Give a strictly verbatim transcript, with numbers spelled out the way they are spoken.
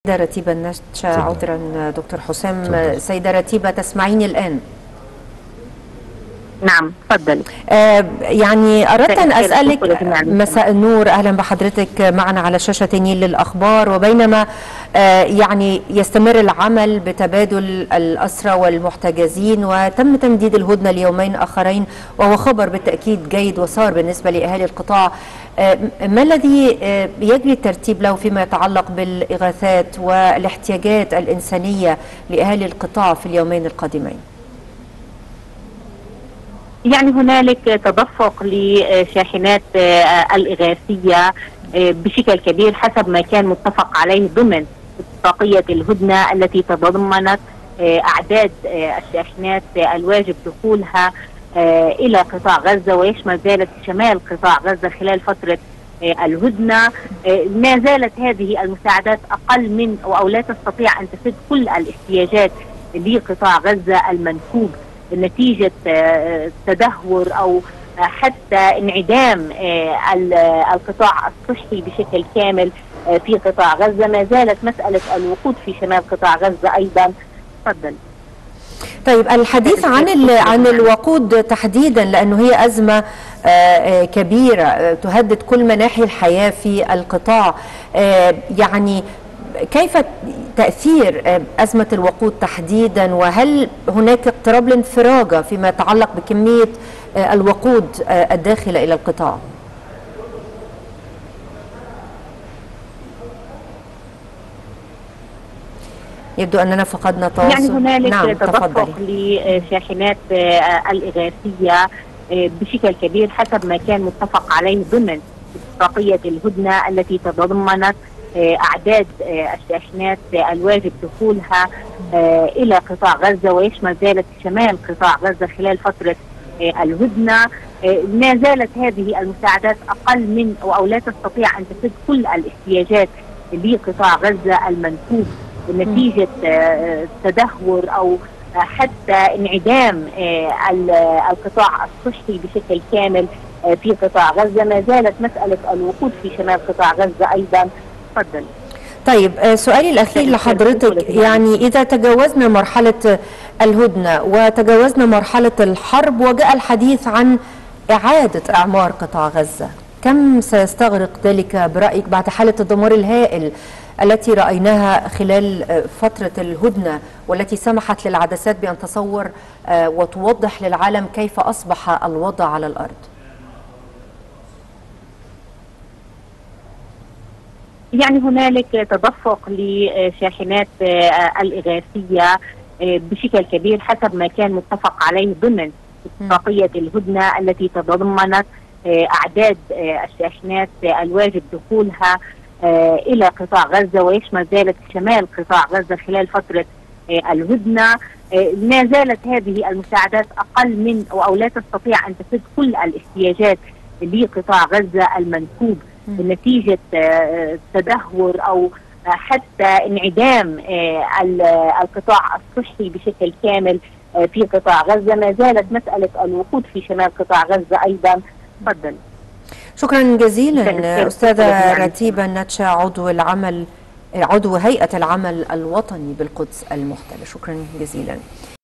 سيدة رتيبة النشا، عذرا دكتور حسام. سيدة رتيبة تسمعيني الآن؟ نعم تفضلي. آه يعني أردت أن أسألك، مساء النور، أهلا بحضرتك معنا على شاشة نيل للأخبار. وبينما آه يعني يستمر العمل بتبادل الأسرى والمحتجزين وتم تمديد الهدنة ليومين آخرين، وهو خبر بالتأكيد جيد وصار بالنسبة لأهالي القطاع، آه ما الذي آه يجري الترتيب له فيما يتعلق بالإغاثات والاحتياجات الإنسانية لأهالي القطاع في اليومين القادمين؟ يعني هنالك تدفق لشاحنات الإغاثية بشكل كبير حسب ما كان متفق عليه ضمن اتفاقية الهدنة التي تضمنت أعداد الشاحنات الواجب دخولها إلى قطاع غزة ويشمل ذلك شمال قطاع غزة خلال فترة الهدنة. ما زالت هذه المساعدات أقل من أو لا تستطيع أن تسد كل الاحتياجات لقطاع غزة المنكوب نتيجة تدهور أو حتى انعدام القطاع الصحي بشكل كامل في قطاع غزة. ما زالت مسألة الوقود في شمال قطاع غزة أيضا. تفضل. طيب، الحديث عن عن الوقود تحديدا، لأنه هي أزمة كبيرة تهدد كل مناحي الحياة في القطاع، يعني كيف تأثير أزمة الوقود تحديدا، وهل هناك اقتراب لانفراجة فيما يتعلق بكمية الوقود الداخلة إلى القطاع؟ يبدو أننا فقدنا تواصل. يعني هنالك نعم، تدفق لشاحنات الإغاثية بشكل كبير حسب ما كان متفق عليه ضمن اتفاقية الهدنة التي تضمنت أعداد الشاحنات الواجب دخولها إلى قطاع غزة ويشمل ذلك شمال قطاع غزة خلال فترة الهدنة. ما زالت هذه المساعدات أقل من أو لا تستطيع أن تسد كل الاحتياجات لقطاع غزة المنكوب نتيجة تدهور أو حتى انعدام القطاع الصحي بشكل كامل في قطاع غزة. ما زالت مسألة الوقود في شمال قطاع غزة أيضا. تفضل. طيب، سؤالي الأخير لحضرتك، يعني إذا تجاوزنا مرحلة الهدنة وتجاوزنا مرحلة الحرب وجاء الحديث عن إعادة إعمار قطاع غزة، كم سيستغرق ذلك برأيك بعد حالة الدمار الهائل التي رأيناها خلال فترة الهدنة، والتي سمحت للعدسات بأن تصور وتوضح للعالم كيف أصبح الوضع على الأرض؟ يعني هنالك تدفق لشاحنات الإغاثية بشكل كبير حسب ما كان متفق عليه ضمن اتفاقية الهدنة التي تضمنت أعداد الشاحنات الواجب دخولها إلى قطاع غزة ويشمل ذلك شمال قطاع غزة خلال فترة الهدنة. ما زالت هذه المساعدات أقل من أو لا تستطيع أن تسد كل الاحتياجات لقطاع غزة المنكوب نتيجة تدهور أو حتى انعدام القطاع الصحي بشكل كامل في قطاع غزة. ما زالت مسألة الوقود في شمال قطاع غزة أيضا. تفضل. شكرا جزيلا أستاذة رتيبة النشا، عضو العمل عضو هيئة العمل الوطني بالقدس المحتلة. شكرا جزيلا.